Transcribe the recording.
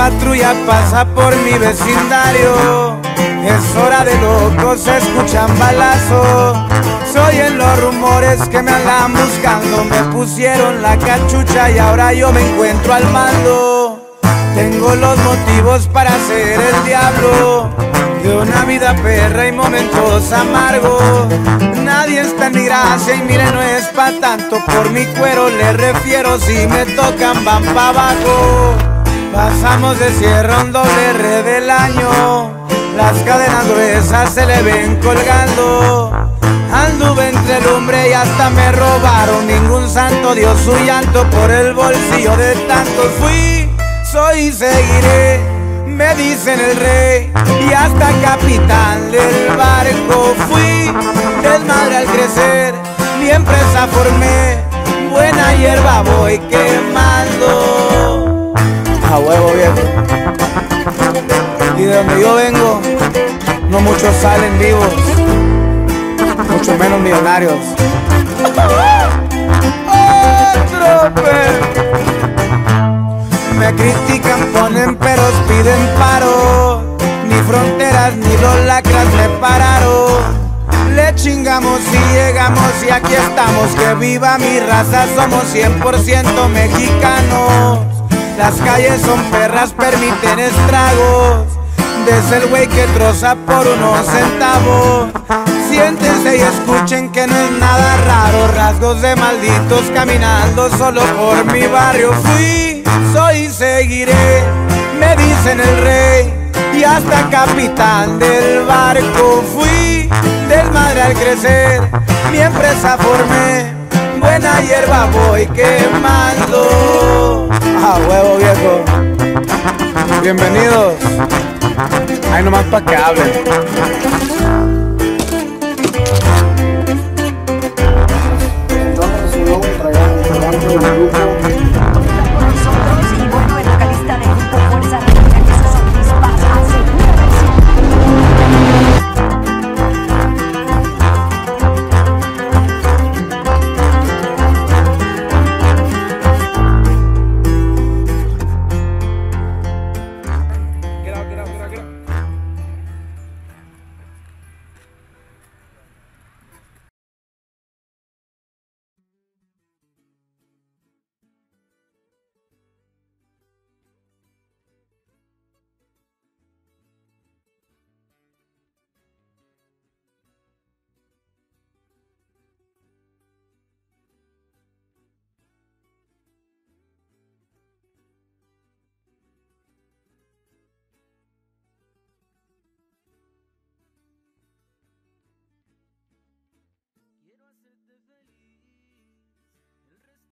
patrulla pasa por mi vecindario. Es hora de locos, se escuchan balazos. Soy en los rumores que me andan buscando. Me pusieron la cachucha y ahora yo me encuentro al mando. Tengo los motivos para ser el diablo de una vida perra y momentos amargos. Nadie está en mi gracia y mire, no es pa' tanto. Por mi cuero le refiero, si me tocan van pa' abajo. Pasamos de cierre a un doble R del año. Las cadenas gruesas se le ven colgando. Anduve entre lumbre y hasta me robaron. Ningún santo dio su llanto por el bolsillo de tantos. Fui, soy y seguiré, me dicen el rey y hasta capitán del barco. Fui desmadre al crecer, mi empresa formé, buena hierba voy quemando. A huevo viejo. Y de donde yo vengo, no muchos salen vivos, mucho menos millonarios. ¡Otro Me critican, ponen peros, piden paro. Ni fronteras ni los lacras me pararon. Le chingamos y llegamos y aquí estamos. Que viva mi raza, somos 100% mexicanos. Las calles son perras, permiten estragos. Desde el güey que troza por unos centavos. Siéntense y escuchen que no es nada raro. Rasgos de malditos caminando solo por mi barrio. Fui, soy y seguiré, me dicen el rey y hasta capitán del barco. Fui desmadre al crecer, mi empresa formé, buena hierba voy quemando. A huevo viejo. Bienvenidos. Ahí nomás pa' que hablen. Entonces, si no, traigamos